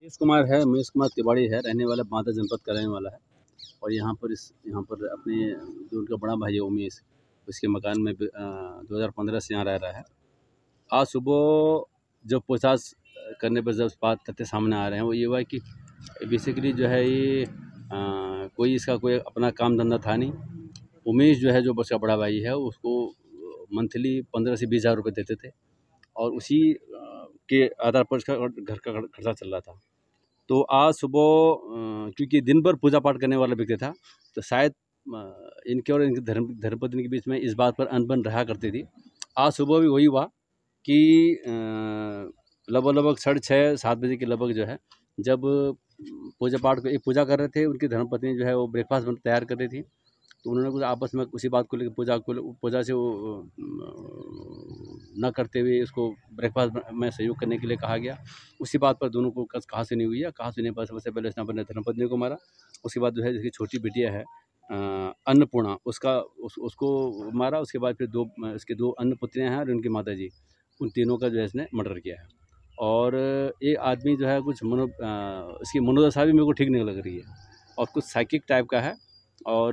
मनीष कुमार तिवारी है, रहने वाला बांदा जनपद का रहने वाला है। और यहाँ पर अपने जो उनका बड़ा भाई है उमेश, उसके मकान में 2015 से यहाँ रह रहा है। आज सुबह जब पूछताछ करने पर जब बात तथ्य सामने आ रहे हैं वो ये हुआ कि बेसिकली जो है ये कोई इसका कोई अपना काम धंधा था नहीं। उमेश जो है जो उसका बड़ा भाई है उसको मंथली 15 से 20 हज़ार रुपये देते थे और उसी के आधार पर उसका घर का खर्चा चल रहा था। तो आज सुबह क्योंकि दिन भर पूजा पाठ करने वाला व्यक्ति था तो शायद इनके और इनके धर्मपत्नी के बीच में इस बात पर अनबन रहा करती थी। आज सुबह भी वही हुआ कि लगभग 6:30-7 बजे के लगभग जो है जब पूजा कर रहे थे, उनकी धर्मपत्नी जो है वो ब्रेकफास्ट तैयार कर रही थी तो उन्होंने कुछ आपस में उसी बात को लेकर पूजा से वो न करते हुए उसको ब्रेकफास्ट में सहयोग करने के लिए कहा गया। उसी बात पर दोनों को कहा सुनी हुई है। कहा सुनी पर सबसे पहले उसने अपने धर्मपत्नी को मारा। उसके बाद जो है जिसकी छोटी बिटिया है अन्नपूर्णा उसको मारा। उसके बाद फिर इसके 2 अन्य पुत्रियाँ हैं और उनकी माताजी, उन तीनों का जो है इसने मर्डर किया है। और ये आदमी जो है कुछ इसकी मनोदशा भी मेरे को ठीक नहीं लग रही है और कुछ साइकिक टाइप का है। और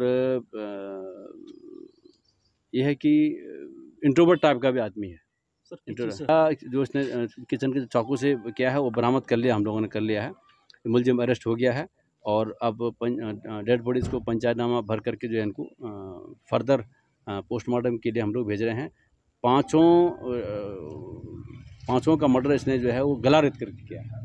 ये है कि इंट्रोवर्ट टाइप का भी आदमी है। जो इसने किचन के चाकू से किया है वो बरामद कर लिया, हम लोगों ने कर लिया है। मुलजिम अरेस्ट हो गया है और अब डेड बॉडीज़ को पंचनामा भर करके जो है इनको फर्दर पोस्टमार्टम के लिए हम लोग भेज रहे हैं। पाँचों का मर्डर इसने जो है वो गला रेत करके किया है।